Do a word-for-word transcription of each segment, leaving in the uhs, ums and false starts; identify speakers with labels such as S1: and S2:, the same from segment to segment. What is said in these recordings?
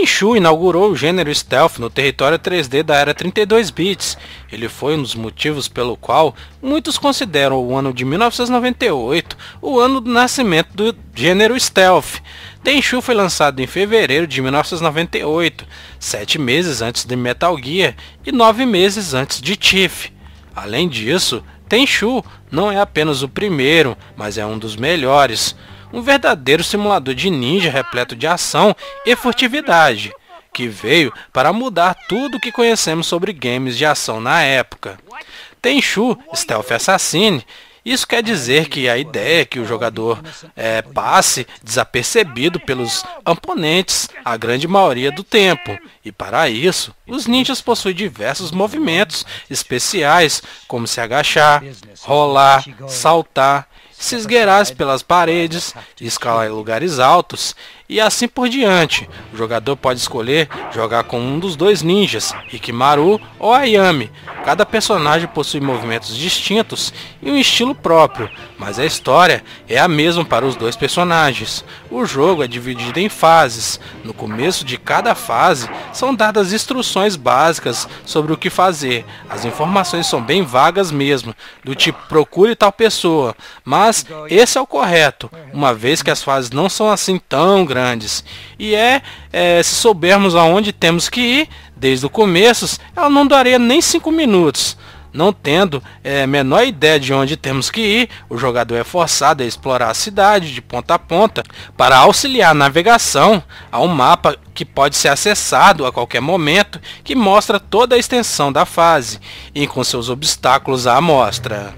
S1: Tenchu inaugurou o gênero stealth no território três D da era trinta e dois bits. Ele foi um dos motivos pelo qual muitos consideram o ano de mil novecentos e noventa e oito o ano do nascimento do gênero stealth. Tenchu foi lançado em fevereiro de mil novecentos e noventa e oito, sete meses antes de Metal Gear e nove meses antes de Thief. Além disso, Tenchu não é apenas o primeiro, mas é um dos melhores. Um verdadeiro simulador de ninja repleto de ação e furtividade, que veio para mudar tudo o que conhecemos sobre games de ação na época. Tenchu Stealth Assassin. Isso quer dizer que a ideia é que o jogador é, passe desapercebido pelos oponentes a grande maioria do tempo. E para isso, os ninjas possuem diversos movimentos especiais, como se agachar, rolar, saltar, se esgueirar pelas paredes, escalar em lugares altos e assim por diante. O jogador pode escolher jogar com um dos dois ninjas, Hikimaru ou Ayami. Cada personagem possui movimentos distintos e um estilo próprio, mas a história é a mesma para os dois personagens. O jogo é dividido em fases. No começo de cada fase são dadas instruções básicas sobre o que fazer. As informações são bem vagas mesmo, do tipo procure tal pessoa, mas esse é o correto, uma vez que as fases não são assim tão grandes. E é, é se soubermos aonde temos que ir desde o começo, ela não daria nem cinco minutos. Não tendo a é, menor ideia de onde temos que ir, o jogador é forçado a explorar a cidade de ponta a ponta para auxiliar a navegação a um mapa que pode ser acessado a qualquer momento, que mostra toda a extensão da fase e com seus obstáculos à amostra.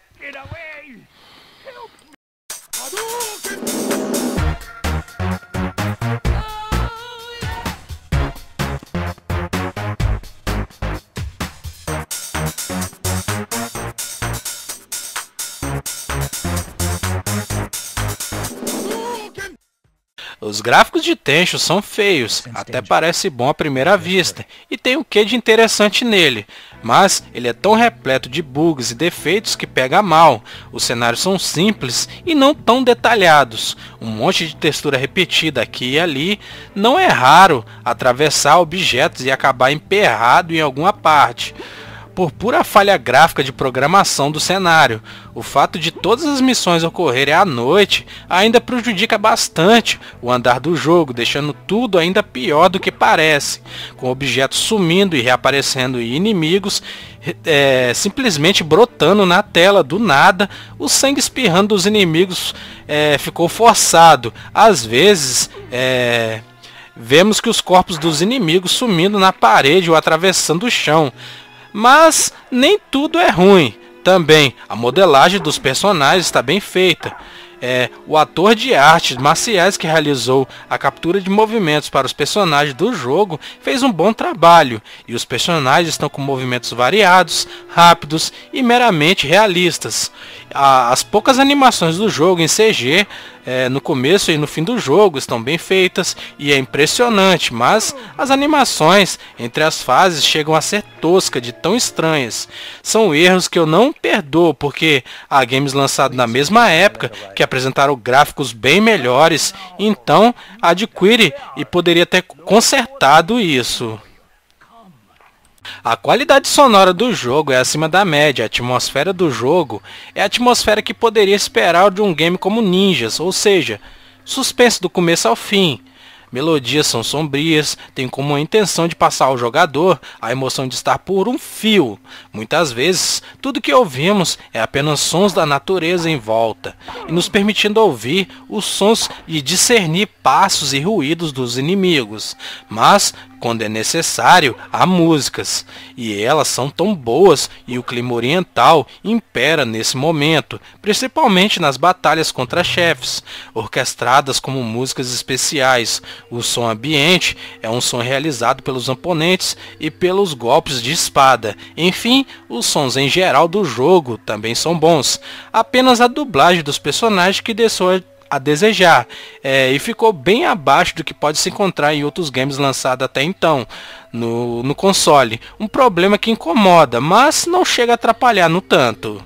S1: Os gráficos de Tenchu são feios, até parece bom à primeira vista, e tem o que de interessante nele, mas ele é tão repleto de bugs e defeitos que pega mal. Os cenários são simples e não tão detalhados, um monte de textura repetida aqui e ali. Não é raro atravessar objetos e acabar emperrado em alguma parte, por pura falha gráfica de programação do cenário. O fato de todas as missões ocorrerem à noite ainda prejudica bastante o andar do jogo, deixando tudo ainda pior do que parece, com objetos sumindo e reaparecendo e inimigos é, simplesmente brotando na tela do nada. O sangue espirrando dos inimigos é, ficou forçado. Às vezes é, vemos que os corpos dos inimigos sumindo na parede ou atravessando o chão. Mas nem tudo é ruim. Também a modelagem dos personagens está bem feita. É, o ator de artes marciais que realizou a captura de movimentos para os personagens do jogo fez um bom trabalho, e os personagens estão com movimentos variados, rápidos e meramente realistas. As poucas animações do jogo em C G é, no começo e no fim do jogo estão bem feitas e é impressionante, mas as animações entre as fases chegam a ser toscas de tão estranhas. São erros que eu não perdoo, porque há games lançados na mesma época que apresentaram gráficos bem melhores, então adquire e poderia ter consertado isso. A qualidade sonora do jogo é acima da média. A atmosfera do jogo é a atmosfera que poderia esperar de um game como Ninjas, ou seja, suspense do começo ao fim. Melodias são sombrias, têm como a intenção de passar ao jogador a emoção de estar por um fio. Muitas vezes, tudo que ouvimos é apenas sons da natureza em volta, e nos permitindo ouvir os sons e discernir passos e ruídos dos inimigos. Mas, quando é necessário, há músicas, e elas são tão boas e o clima oriental impera nesse momento, principalmente nas batalhas contra chefes, orquestradas como músicas especiais. O som ambiente é um som realizado pelos oponentes e pelos golpes de espada. Enfim, os sons em geral do jogo também são bons. Apenas a dublagem dos personagens que deixou a desejar, é, e ficou bem abaixo do que pode se encontrar em outros games lançados até então no, no console. Um problema que incomoda, mas não chega a atrapalhar no tanto.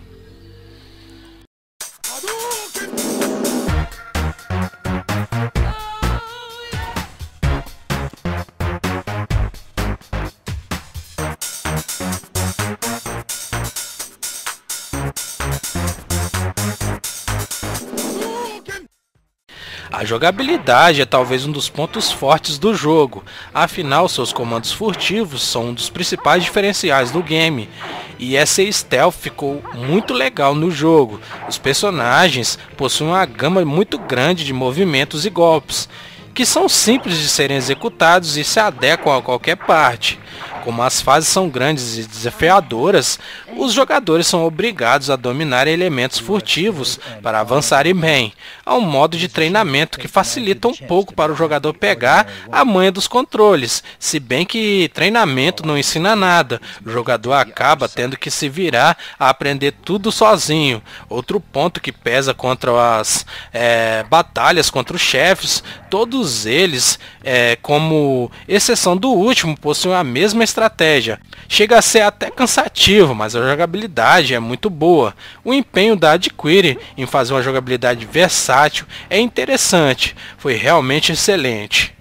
S1: A jogabilidade é talvez um dos pontos fortes do jogo, afinal seus comandos furtivos são um dos principais diferenciais do game, e essa stealth ficou muito legal no jogo. Os personagens possuem uma gama muito grande de movimentos e golpes, que são simples de serem executados e se adequam a qualquer parte. Como as fases são grandes e desafiadoras, os jogadores são obrigados a dominar elementos furtivos para avançarem bem. Há um modo de treinamento que facilita um pouco para o jogador pegar a manha dos controles, se bem que treinamento não ensina nada, o jogador acaba tendo que se virar a aprender tudo sozinho. Outro ponto que pesa contra as é, batalhas contra os chefes, todos eles, é, como exceção do último, possuem a mesma estratégia. Chega a ser até cansativo, mas a jogabilidade é muito boa. O empenho da Adquire em fazer uma jogabilidade versátil é interessante, foi realmente excelente.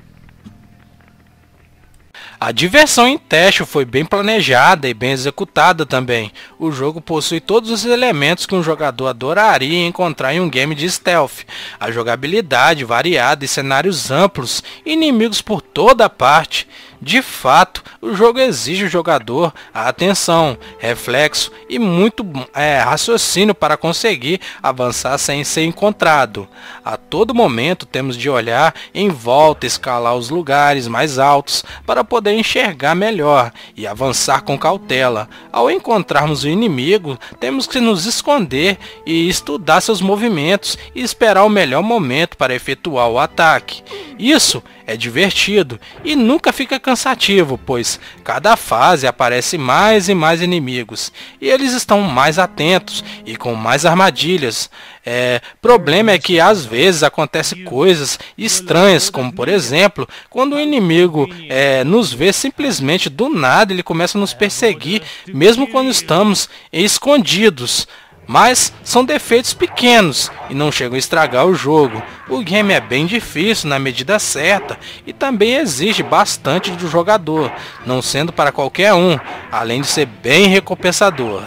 S1: A diversão em teste foi bem planejada e bem executada também. O jogo possui todos os elementos que um jogador adoraria encontrar em um game de stealth. A jogabilidade variada e cenários amplos, inimigos por toda parte. De fato, o jogo exige o jogador a atenção, reflexo e muito é, raciocínio para conseguir avançar sem ser encontrado. A todo momento temos de olhar em volta, escalar os lugares mais altos para poder enxergar melhor e avançar com cautela. Ao encontrarmos o inimigo, temos que nos esconder e estudar seus movimentos e esperar o melhor momento para efetuar o ataque. Isso é divertido e nunca fica cansativo, pois cada fase aparece mais e mais inimigos e eles estão mais atentos e com mais armadilhas. É, problema é que às vezes acontecem coisas estranhas, como por exemplo, quando o inimigo é, nos vê simplesmente do nada, ele começa a nos perseguir, mesmo quando estamos escondidos. Mas são defeitos pequenos e não chegam a estragar o jogo. O game é bem difícil na medida certa e também exige bastante do jogador, não sendo para qualquer um, além de ser bem recompensador.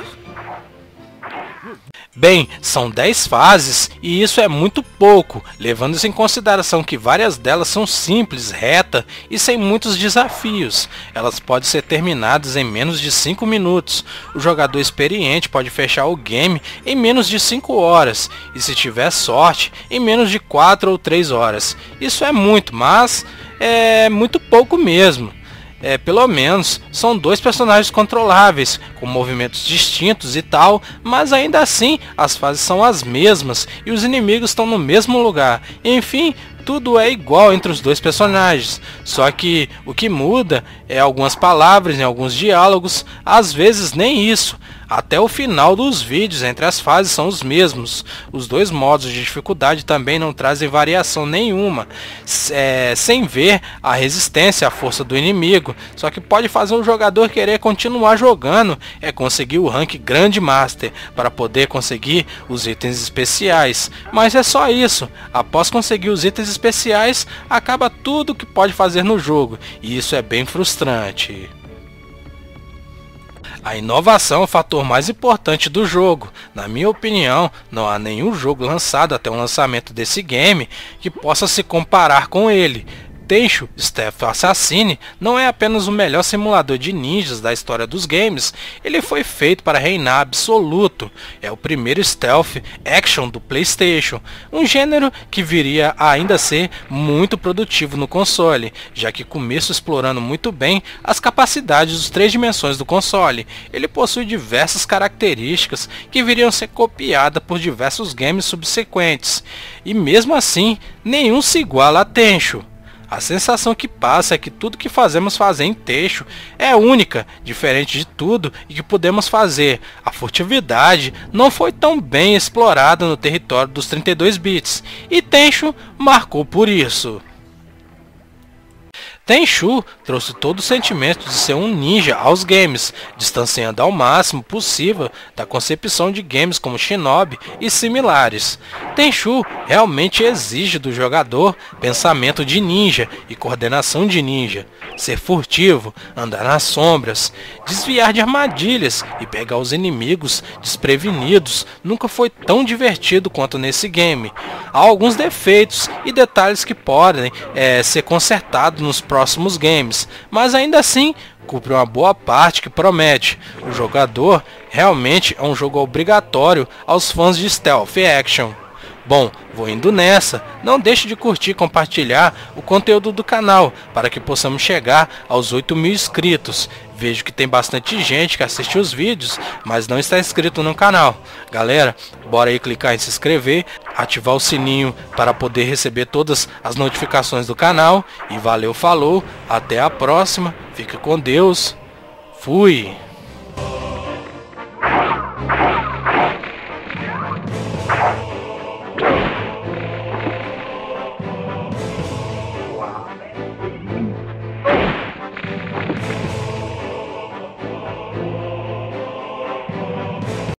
S1: Bem, são dez fases e isso é muito pouco, levando-se em consideração que várias delas são simples, reta e sem muitos desafios. Elas podem ser terminadas em menos de cinco minutos. O jogador experiente pode fechar o game em menos de cinco horas e, se tiver sorte, em menos de quatro ou três horas. Isso é muito, mas é muito pouco mesmo. É, pelo menos são dois personagens controláveis, com movimentos distintos e tal, mas ainda assim as fases são as mesmas e os inimigos estão no mesmo lugar. Enfim, tudo é igual entre os dois personagens, só que o que muda é algumas palavras em alguns diálogos, às vezes nem isso. Até o final dos vídeos entre as fases são os mesmos. Os dois modos de dificuldade também não trazem variação nenhuma, é, sem ver a resistência à força do inimigo. Só que pode fazer o jogador querer continuar jogando é conseguir o rank Grandmaster para poder conseguir os itens especiais. Mas é só isso. Após conseguir os itens especiais, acaba tudo que pode fazer no jogo, e isso é bem frustrante. A inovação é o fator mais importante do jogo. Na minha opinião, não há nenhum jogo lançado até o lançamento desse game que possa se comparar com ele. Tenchu Stealth Assassin não é apenas o melhor simulador de ninjas da história dos games, ele foi feito para reinar absoluto. É o primeiro stealth action do PlayStation, um gênero que viria a ainda ser muito produtivo no console, já que começa explorando muito bem as capacidades das três dimensões do console. Ele possui diversas características que viriam a ser copiadas por diversos games subsequentes, e mesmo assim, nenhum se iguala a Tenchu. A sensação que passa é que tudo que fazemos fazer em Tenchu é única, diferente de tudo e que podemos fazer. A furtividade não foi tão bem explorada no território dos trinta e dois bits, e Tenchu marcou por isso. Tenchu trouxe todo o sentimento de ser um ninja aos games, distanciando ao máximo possível da concepção de games como Shinobi e similares. Tenchu realmente exige do jogador pensamento de ninja e coordenação de ninja, ser furtivo, andar nas sombras, desviar de armadilhas e pegar os inimigos desprevenidos. Nunca foi tão divertido quanto nesse game. Há alguns defeitos e detalhes que podem é, ser consertados nos próximos games, mas ainda assim cumpre uma boa parte que promete. O jogador realmente é um jogo obrigatório aos fãs de Stealth Action. Bom, vou indo nessa. Não deixe de curtir e compartilhar o conteúdo do canal para que possamos chegar aos oito mil inscritos. Vejo que tem bastante gente que assiste os vídeos, mas não está inscrito no canal. Galera, bora aí clicar em se inscrever, ativar o sininho para poder receber todas as notificações do canal. E valeu, falou, até a próxima, fique com Deus, fui!